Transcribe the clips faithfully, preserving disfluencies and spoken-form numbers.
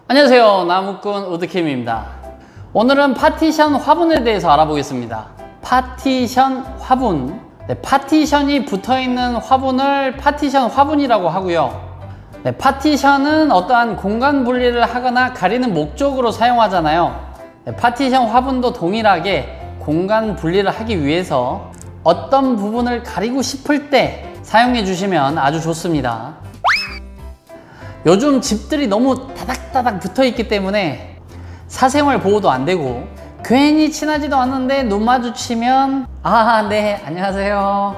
안녕하세요, 나무꾼 우드킴입니다. 오늘은 파티션 화분에 대해서 알아보겠습니다. 파티션 화분, 네, 파티션이 붙어있는 화분을 파티션 화분이라고 하고요. 네, 파티션은 어떠한 공간 분리를 하거나 가리는 목적으로 사용하잖아요. 네, 파티션 화분도 동일하게 공간 분리를 하기 위해서 어떤 부분을 가리고 싶을 때 사용해 주시면 아주 좋습니다. 요즘 집들이 너무 다닥다닥 붙어 있기 때문에 사생활 보호도 안 되고 괜히 친하지도 않는데 눈 마주치면 아, 네, 안녕하세요.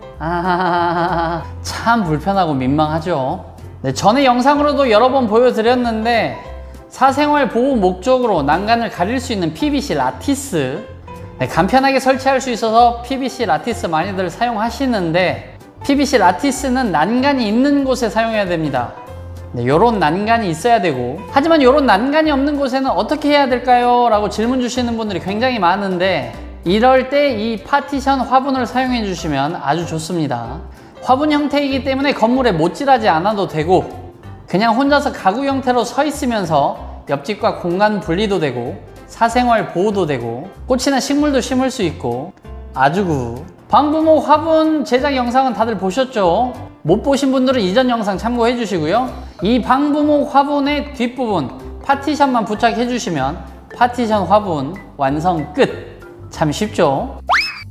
아, 참 불편하고 민망하죠. 네, 전에 영상으로도 여러 번 보여드렸는데 사생활 보호 목적으로 난간을 가릴 수 있는 피브이씨 라티스, 네, 간편하게 설치할 수 있어서 피브이씨 라티스 많이들 사용하시는데 피브이씨 라티스는 난간이 있는 곳에 사용해야 됩니다. 네, 요런 난간이 있어야 되고, 하지만 요런 난간이 없는 곳에는 어떻게 해야 될까요? 라고 질문 주시는 분들이 굉장히 많은데 이럴 때 이 파티션 화분을 사용해 주시면 아주 좋습니다. 화분 형태이기 때문에 건물에 못질하지 않아도 되고 그냥 혼자서 가구 형태로 서 있으면서 옆집과 공간 분리도 되고 사생활 보호도 되고 꽃이나 식물도 심을 수 있고 아주 굿. 방부목 화분 제작 영상은 다들 보셨죠? 못 보신 분들은 이전 영상 참고해 주시고요. 이 방부목 화분의 뒷부분 파티션만 부착해 주시면 파티션 화분 완성 끝! 참 쉽죠?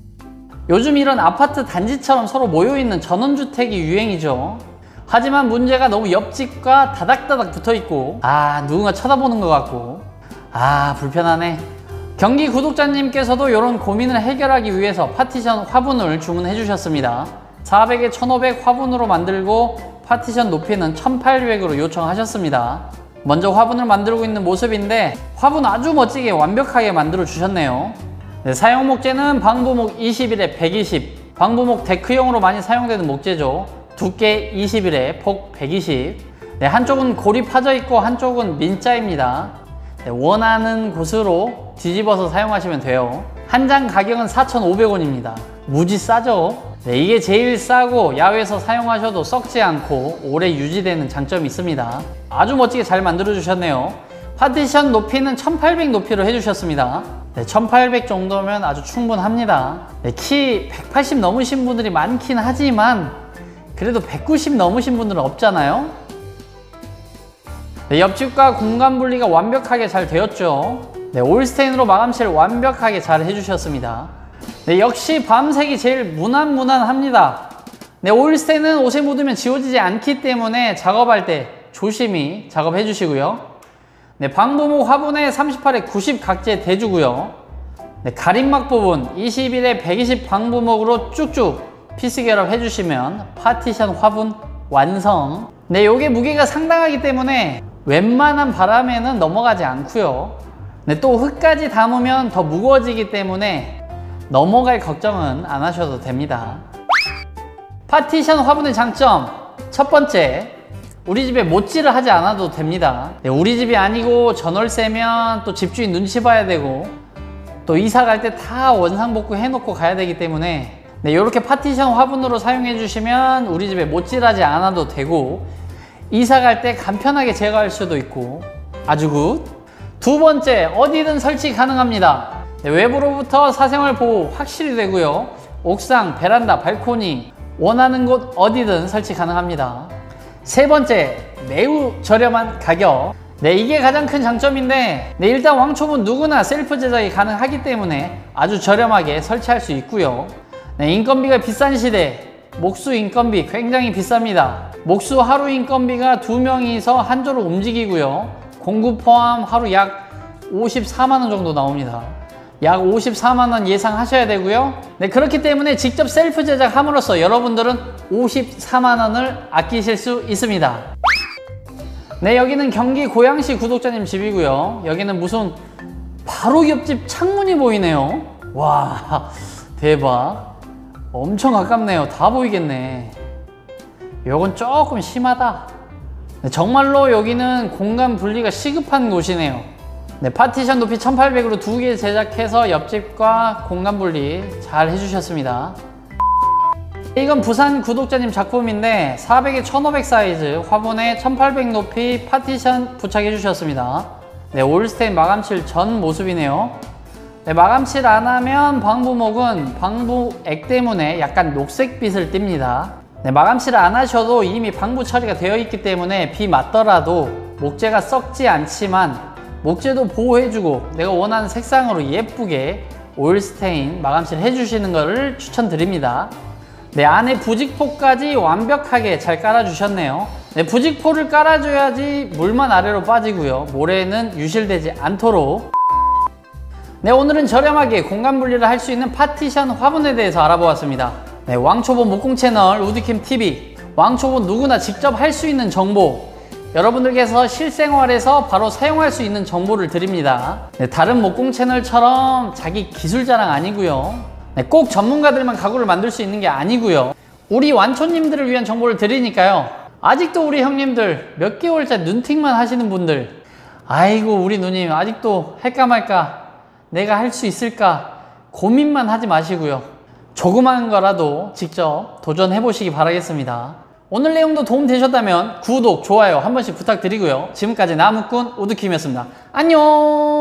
요즘 이런 아파트 단지처럼 서로 모여있는 전원주택이 유행이죠. 하지만 문제가 너무 옆집과 다닥다닥 붙어있고 아, 누군가 쳐다보는 것 같고 아, 불편하네. 경기 구독자님께서도 이런 고민을 해결하기 위해서 파티션 화분을 주문해 주셨습니다. 사백에 천오백 화분으로 만들고 파티션 높이는 천팔백으로 요청하셨습니다. 먼저 화분을 만들고 있는 모습인데 화분 아주 멋지게 완벽하게 만들어 주셨네요. 네, 사용 목재는 방부목 이십일에 백이십, 방부목 데크용으로 많이 사용되는 목재죠. 두께 이십일에 폭 백이십. 네, 한쪽은 골이 파져 있고 한쪽은 민자입니다. 네, 원하는 곳으로 뒤집어서 사용하시면 돼요. 한 장 가격은 사천오백 원입니다. 무지 싸죠? 네, 이게 제일 싸고 야외에서 사용하셔도 썩지 않고 오래 유지되는 장점이 있습니다. 아주 멋지게 잘 만들어 주셨네요. 파티션 높이는 천팔백 높이로 해주셨습니다. 네, 천팔백 정도면 아주 충분합니다. 네, 키 백팔십 넘으신 분들이 많긴 하지만 그래도 백구십 넘으신 분들은 없잖아요. 네, 옆집과 공간 분리가 완벽하게 잘 되었죠. 네, 올스테인으로 마감칠 완벽하게 잘 해주셨습니다. 네, 역시 밤색이 제일 무난무난합니다. 네, 올스테인은 옷에 묻으면 지워지지 않기 때문에 작업할 때 조심히 작업해 주시고요. 네, 방부목 화분에 삼십팔에 구십 각재 대주고요. 네, 가림막 부분 이십일에 백이십 방부목으로 쭉쭉 피스 결합 해주시면 파티션 화분 완성. 네, 요게 무게가 상당하기 때문에 웬만한 바람에는 넘어가지 않고요. 네, 또 흙까지 담으면 더 무거워지기 때문에 넘어갈 걱정은 안 하셔도 됩니다. 파티션 화분의 장점, 첫 번째, 우리 집에 못질을 하지 않아도 됩니다. 네, 우리 집이 아니고 전월세면 또 집주인 눈치 봐야 되고 또 이사 갈 때 다 원상복구 해놓고 가야 되기 때문에 네, 이렇게 파티션 화분으로 사용해 주시면 우리 집에 못질하지 않아도 되고 이사 갈 때 간편하게 제거할 수도 있고 아주 굿. 두 번째, 어디든 설치 가능합니다. 네, 외부로부터 사생활 보호 확실히 되고요. 옥상, 베란다, 발코니 원하는 곳 어디든 설치 가능합니다. 세 번째, 매우 저렴한 가격. 네, 이게 가장 큰 장점인데 네, 일단 왕초보 누구나 셀프 제작이 가능하기 때문에 아주 저렴하게 설치할 수 있고요. 네, 인건비가 비싼 시대 목수 인건비 굉장히 비쌉니다. 목수 하루 인건비가 두 명이서 한 조로 움직이고요. 공구 포함 하루 약 오십사만 원 정도 나옵니다. 약 오십사만 원 예상하셔야 되고요. 네, 그렇기 때문에 직접 셀프 제작함으로써 여러분들은 오십사만 원을 아끼실 수 있습니다. 네, 여기는 경기 고양시 구독자님 집이고요. 여기는 무슨 바로 옆집 창문이 보이네요. 와, 대박. 엄청 가깝네요. 다 보이겠네. 요건 조금 심하다. 네, 정말로 여기는 공간 분리가 시급한 곳이네요. 네, 파티션 높이 천팔백으로 두 개 제작해서 옆집과 공간 분리 잘 해주셨습니다. 이건 부산 구독자님 작품인데 사백에 천오백 사이즈, 화분에 천팔백 높이 파티션 부착해 주셨습니다. 네, 올스테인 마감칠 전 모습이네요. 네, 마감칠 안 하면 방부목은 방부액 때문에 약간 녹색빛을 띱니다. 네, 마감칠을 안 하셔도 이미 방부 처리가 되어 있기 때문에 비 맞더라도 목재가 썩지 않지만 목재도 보호해주고 내가 원하는 색상으로 예쁘게 오일스테인 마감칠 해주시는 것을 추천드립니다. 네, 안에 부직포까지 완벽하게 잘 깔아주셨네요. 네, 부직포를 깔아줘야지 물만 아래로 빠지고요, 모래는 유실되지 않도록. 네, 오늘은 저렴하게 공간 분리를 할 수 있는 파티션 화분에 대해서 알아보았습니다. 네, 왕초보 목공 채널 우드킴티비, 왕초보 누구나 직접 할 수 있는 정보, 여러분들께서 실생활에서 바로 사용할 수 있는 정보를 드립니다. 네, 다른 목공 채널처럼 자기 기술 자랑 아니고요, 네, 꼭 전문가들만 가구를 만들 수 있는 게 아니고요, 우리 완초님들을 위한 정보를 드리니까요. 아직도 우리 형님들 몇 개월째 눈팅만 하시는 분들, 아이고 우리 누님 아직도 할까 말까, 내가 할 수 있을까 고민만 하지 마시고요, 조그마한 거라도 직접 도전해 보시기 바라겠습니다. 오늘 내용도 도움 되셨다면 구독, 좋아요 한 번씩 부탁드리고요. 지금까지 나무꾼 우드킴이었습니다. 안녕.